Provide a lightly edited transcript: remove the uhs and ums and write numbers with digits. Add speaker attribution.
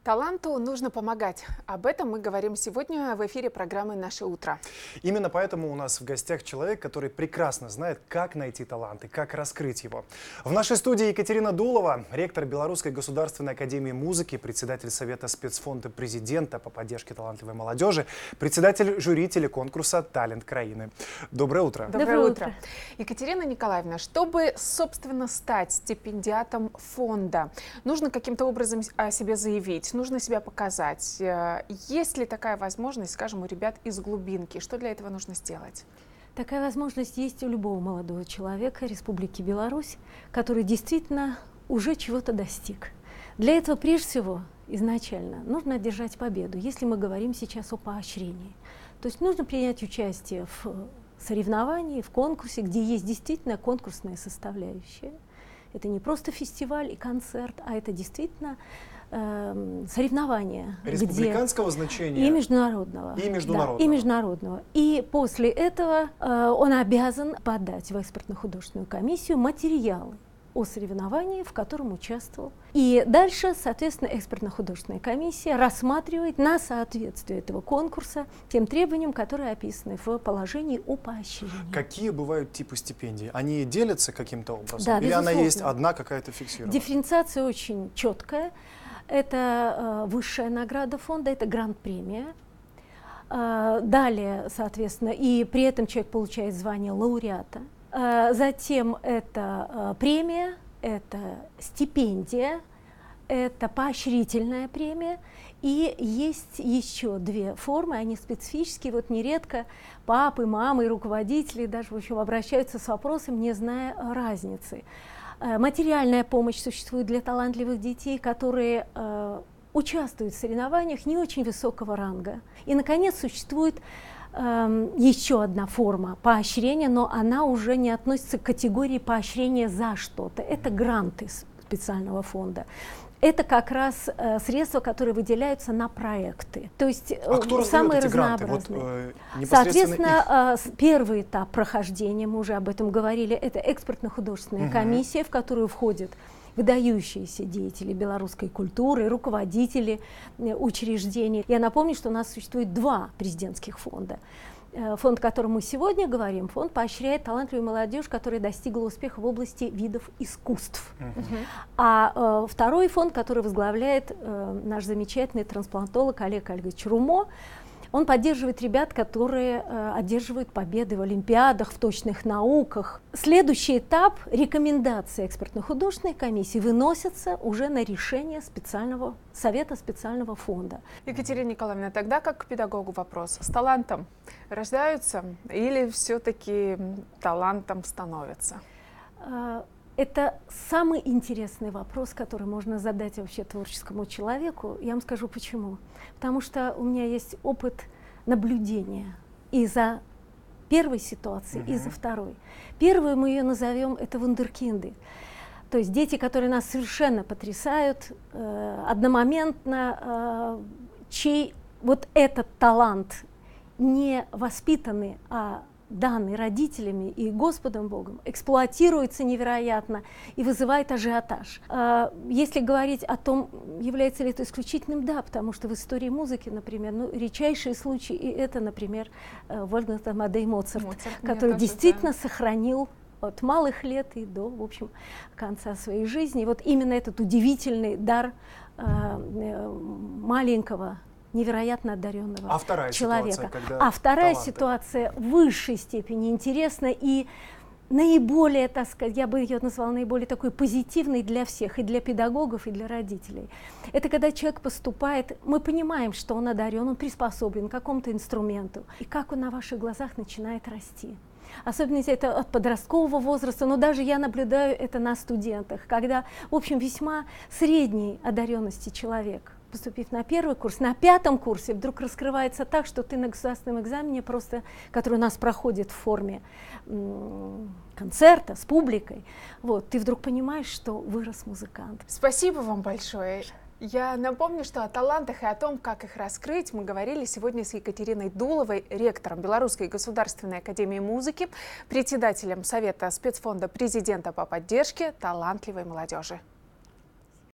Speaker 1: Таланту нужно помогать. Об этом мы говорим сегодня в эфире программы «Наше утро».
Speaker 2: Именно поэтому у нас в гостях человек, который прекрасно знает, как найти талант и как раскрыть его. В нашей студии Екатерина Дулова, ректор Белорусской государственной академии музыки, председатель Совета спецфонда президента по поддержке талантливой молодежи, председатель жюри телеконкурса «Талент краины». Доброе утро.
Speaker 1: Доброе утро. Екатерина Николаевна, чтобы, собственно, стать стипендиатом фонда, нужно каким-то образом о себе заявить. Нужно себя показать. Есть ли такая возможность, скажем, у ребят из глубинки? Что для этого нужно сделать?
Speaker 3: Такая возможность есть у любого молодого человека Республики Беларусь, который действительно уже чего-то достиг. Для этого, прежде всего, изначально нужно одержать победу, если мы говорим сейчас о поощрении. То есть нужно принять участие в соревновании, в конкурсе, где есть действительно конкурсная составляющая. Это не просто фестиваль и концерт, а это действительно соревнования.
Speaker 2: Республиканского значения?
Speaker 3: И международного.
Speaker 2: И международного.
Speaker 3: Да, и международного. И после этого он обязан подать в экспертно-художественную комиссию материалы о соревновании, в котором участвовал. И дальше, соответственно, экспертно-художественная комиссия рассматривает на соответствие этого конкурса тем требованиям, которые описаны в положении о поощрении.
Speaker 2: Какие бывают типы стипендий? Они делятся каким-то образом?
Speaker 3: Да,
Speaker 2: или
Speaker 3: безусловно.
Speaker 2: она есть одна какая-то фиксированная?
Speaker 3: Дифференциация очень четкая. Это высшая награда фонда, это гранд-премия. Далее, соответственно, и при этом человек получает звание лауреата. Затем это премия, это стипендия, это поощрительная премия. И есть еще две формы, они специфические. Вот нередко папы, мамы, руководители даже, в общем, обращаются с вопросом, не зная разницы. Материальная помощь существует для талантливых детей, которые участвуют в соревнованиях не очень высокого ранга. И, наконец, существует еще одна форма поощрения, но она уже не относится к категории поощрения за что-то. Это гранты специального фонда. Это как раз средства, которые выделяются на проекты. То есть самые разнообразные.
Speaker 2: Вот,
Speaker 3: соответственно, первый этап прохождения, мы уже об этом говорили, это экспертно-художественная комиссия, в которую входят выдающиеся деятели белорусской культуры, руководители учреждений. Я напомню, что у нас существует два президентских фонда. Фонд, о котором мы сегодня говорим, фонд поощряет талантливую молодежь, которая достигла успеха в области видов искусств. А второй фонд, который возглавляет наш замечательный трансплантолог Олег Ольгович Румо, он поддерживает ребят, которые одерживают победы в олимпиадах, в точных науках. Следующий этап – рекомендации экспертно-художественной комиссии выносятся уже на решение Совета специального фонда.
Speaker 1: Екатерина Николаевна, тогда как к педагогу вопрос. С талантом рождаются или все-таки талантом становятся?
Speaker 3: Это самый интересный вопрос, который можно задать вообще творческому человеку. Я вам скажу почему. Потому что у меня есть опыт наблюдения и за первой ситуацией, и за второй. Первую мы ее назовем это вундеркинды. То есть дети, которые нас совершенно потрясают, одномоментно, чей вот этот талант не воспитанный, а данный родителями и Господом Богом, эксплуатируется невероятно и вызывает ажиотаж. Если говорить о том, является ли это исключительным, да, потому что в истории музыки, например, редчайшие случаи, и это, например, Вольфганг Амадей Моцарт, который действительно сохранил от малых лет и до, в общем, конца своей жизни. И вот именно этот удивительный дар маленького, невероятно одаренного человека. Вторая ситуация в высшей степени интересна и наиболее, так сказать, я бы ее назвала наиболее такой позитивной для всех, и для педагогов, и для родителей. Это когда человек поступает, мы понимаем, что он одарен, он приспособлен к какому-то инструменту, и как он на ваших глазах начинает расти. Особенно если это от подросткового возраста, но даже я наблюдаю это на студентах, когда, в общем, весьма средней одаренности человек, поступив на первый курс, на пятом курсе вдруг раскрывается так, что ты на государственном экзамене, просто, который у нас проходит в форме концерта с публикой, вот, ты вдруг понимаешь, что вырос музыкант.
Speaker 1: Спасибо вам большое. Я напомню, что о талантах и о том, как их раскрыть, мы говорили сегодня с Екатериной Дуловой, ректором Белорусской государственной академии музыки, председателем Совета спецфонда президента по поддержке талантливой молодежи.